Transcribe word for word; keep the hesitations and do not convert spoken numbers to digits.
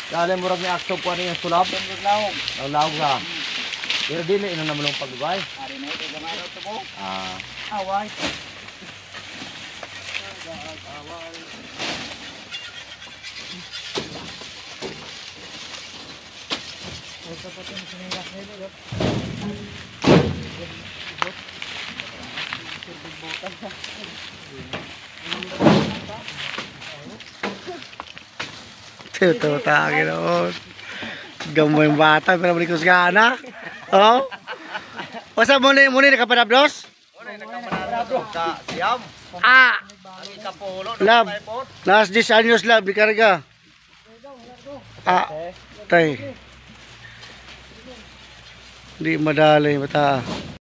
Kala murag ni akso po ano yung sulap. Lawog. Lawlaw ka. Pero dili ina naman yung pagbibay. Ari na ito gamay ito po. Ah. Away. Ito po yung sinilas nila. Tuto tagi noon. Gamay yung bata pero balik ko sa gana. Oh. Wasa mo ni mo ni nakapadablos? Ora nakamanado sa siyam. Ah, Ang ikapulo lab. na po. Last dis anyos lab bikarga. Ah, tay. Di madali mata.